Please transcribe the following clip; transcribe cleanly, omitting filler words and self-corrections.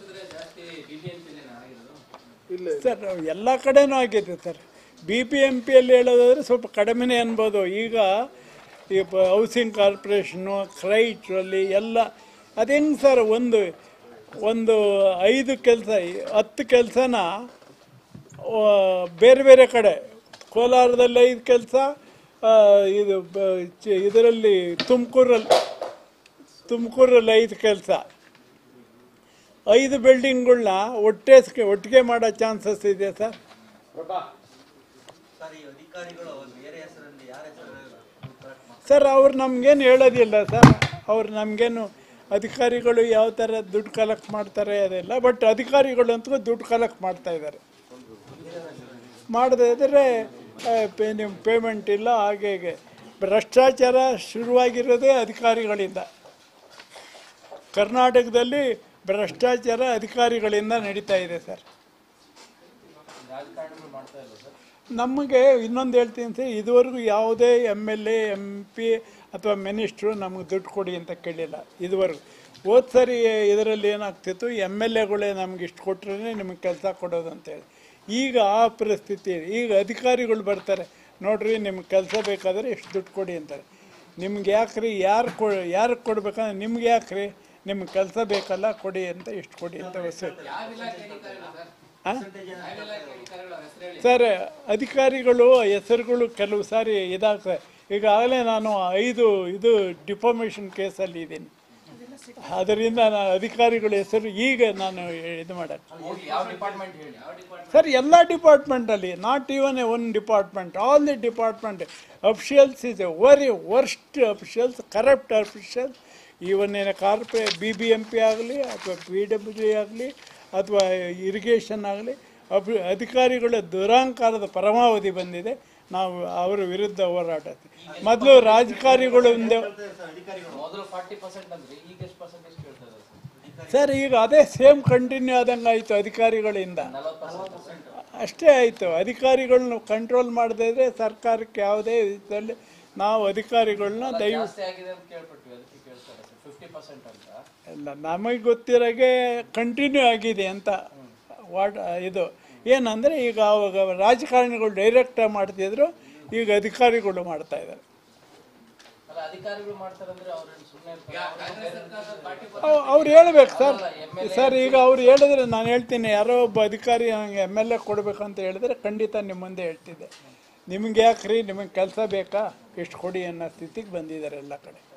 ಇಲ್ಲ ಸರ್, ಎಲ್ಲ ಕಡೆನೂ ಆಗಿದೆ ಸರ್. BBMP ಯಲ್ಲಿ ಹೇಳೋದಾದ್ರೆ ಸ್ವಲ್ಪ ಕಡಿಮೆನೇ ಅನ್ಬೋದು. ಈಗ ಈ ಹೌಸಿಂಗ್ ಕಾರ್ಪೊರೇಷನ್ನು, ಕ್ರೈಟ್ರಲ್ಲಿ ಎಲ್ಲ ಅದು ಹೆಂಗೆ ಸರ್, ಒಂದು 5 ಕೆಲಸ 10 ಕೆಲಸನ ಬೇರೆ ಬೇರೆ ಕಡೆ, ಕೋಲಾರದಲ್ಲಿ 5 ಕೆಲಸ, ಇದು ಇದರಲ್ಲಿ ತುಮಕೂರಲ್ಲಿ 5 ಕೆಲಸ, 5 ಬಿಲ್ಡಿಂಗ್ಗಳನ್ನ ಒಟ್ಟಿಗೆ ಮಾಡೋ ಚಾನ್ಸಸ್ ಇದೆ ಸರ್. ಸರ್ ಅವ್ರು ನಮಗೇನು ಹೇಳೋದಿಲ್ಲ ಸರ್, ಅವ್ರು ನಮಗೇನು ಅಧಿಕಾರಿಗಳು ಯಾವ ಥರ ದುಡ್ಡು ಕಲೆಕ್ಟ್ ಮಾಡ್ತಾರೆ ಅದೆಲ್ಲ, ಬಟ್ ಅಧಿಕಾರಿಗಳು ಅಂತೂ ದುಡ್ಡು ಕಲೆಕ್ಟ್ ಮಾಡ್ತಾ ಇದ್ದಾರೆ. ಮಾಡದೇ ಇದ್ದರೆ ನಿಮ್ಮ ಪೇಮೆಂಟ್ ಇಲ್ಲ, ಹಾಗೆ ಭ್ರಷ್ಟಾಚಾರ ಶುರುವಾಗಿರೋದೇ ಅಧಿಕಾರಿಗಳಿಂದ. ಕರ್ನಾಟಕದಲ್ಲಿ ಭ್ರಷ್ಟಾಚಾರ ಅಧಿಕಾರಿಗಳಿಂದ ನಡೀತಾ ಇದೆ ಸರ್. ನಮಗೆ ಇನ್ನೊಂದು ಹೇಳ್ತೀನಿ ಸರ್, ಇದುವರೆಗೂ ಯಾವುದೇ MLA MP ಅಥವಾ ಮಿನಿಸ್ಟ್ರು ನಮಗೆ ದುಡ್ಡು ಕೊಡಿ ಅಂತ ಕೇಳಿಲ್ಲ ಇದುವರೆಗೂ. ಹೋದ ಸರಿ ಇದರಲ್ಲಿ ಏನಾಗ್ತಿತ್ತು, MLAಗಳೇ ನಮ್ಗೆ ಇಷ್ಟು ಕೊಟ್ಟರೆ ನಿಮಗೆ ಕೆಲಸ ಕೊಡೋದು ಅಂತೇಳಿ. ಈಗ ಆ ಪರಿಸ್ಥಿತಿ, ಈಗ ಅಧಿಕಾರಿಗಳು ಬರ್ತಾರೆ, ನೋಡ್ರಿ ನಿಮ್ಗೆ ಕೆಲಸ ಬೇಕಾದರೆ ಎಷ್ಟು ದುಡ್ಡು ಕೊಡಿ ಅಂತಾರೆ. ನಿಮ್ಗೆ ಯಾಕ್ರಿ, ಯಾರಿಗೆ ಕೊಡ್ಬೇಕಂದ್ರೆ ನಿಮ್ಗೆ ಯಾಕ್ರಿ, ನಿಮ್ಗೆ ಕೆಲಸ ಬೇಕಲ್ಲ ಕೊಡಿ ಅಂತ, ಎಷ್ಟು ಕೊಡಿ ಅಂತ ವಸೂಲಿ. ಸರ್ ಅಧಿಕಾರಿಗಳು ಹೆಸರುಗಳು ಕೆಲವು ಸಾರಿ ಇದಾಗ್ತದೆ. ಈಗಾಗಲೇ ನಾನು 5 ಡಿಫಾಮೇಷನ್ ಕೇಸಲ್ಲಿ ಇದ್ದೀನಿ. ಅದರಿಂದ ನಾನು ಅಧಿಕಾರಿಗಳ ಹೆಸರು ಈಗ ನಾನು ಇದು ಮಾಡೋದು ಸರ್. ಎಲ್ಲ ಡಿಪಾರ್ಟ್ಮೆಂಟಲ್ಲಿ, not even one department, all the department officials is a very worst officials, corrupt officials. Even BBMP ಆಗಲಿ ಅಥವಾ PWD ಆಗಲಿ ಅಥವಾ ಇರಿಗೇಷನ್ ಆಗಲಿ, ಅಧಿಕಾರಿಗಳ ದುರಾಂಕಾರದ ಪರಮಾವಧಿ ಬಂದಿದೆ. ನಾವು ಅವರ ವಿರುದ್ಧ ಹೋರಾಡ್ತೀವಿ. ಮೊದಲು ರಾಜಕಾರಿಗಳು ಸರ್, ಈಗ ಅದೇ ಸೇಮ್ ಕಂಟಿನ್ಯೂ ಆದಂಗೆ ಆಯಿತು ಅಧಿಕಾರಿಗಳಿಂದ. ಅಷ್ಟೇ ಆಯಿತು. ಅಧಿಕಾರಿಗಳನ್ನ ಕಂಟ್ರೋಲ್ ಮಾಡದೇ ಇದ್ರೆ ಸರ್ಕಾರಕ್ಕೆ ಯಾವುದೇ ವಿಧದಲ್ಲಿ ನಾವು ಅಧಿಕಾರಿಗಳನ್ನ ಇಲ್ಲ, ನಮಗೆ ಗೊತ್ತಿರೋಗೆ ಕಂಟಿನ್ಯೂ ಆಗಿದೆ ಅಂತ. ಇದು ಏನಂದರೆ, ಈಗ ಅವಾಗ ರಾಜಕಾರಣಿಗಳು ಡೈರೆಕ್ಟಾಗಿ ಮಾಡ್ತಿದ್ರು, ಈಗ ಅಧಿಕಾರಿಗಳು ಮಾಡ್ತಾ ಇದ್ದಾರೆ. ಅವ್ರು ಹೇಳ್ಬೇಕು ಸರ್. ಈಗ ಅವ್ರು ಹೇಳಿದ್ರೆ ನಾನು ಹೇಳ್ತೀನಿ, ಯಾರೋ ಒಬ್ಬ ಅಧಿಕಾರಿ ನನಗೆ MLA ಕೊಡಬೇಕಂತ ಹೇಳಿದ್ರೆ ಖಂಡಿತ ನಿಮ್ಮ ಮುಂದೆ ಹೇಳ್ತಿದ್ದೆ. ನಿಮ್ಗೆ ಯಾಕ್ರಿ, ನಿಮಗೆ ಕೆಲಸ ಬೇಕಾ, ಎಷ್ಟು ಕೊಡಿ ಅನ್ನೋ ಸ್ಥಿತಿಗೆ ಬಂದಿದ್ದಾರೆ ಎಲ್ಲ ಕಡೆ.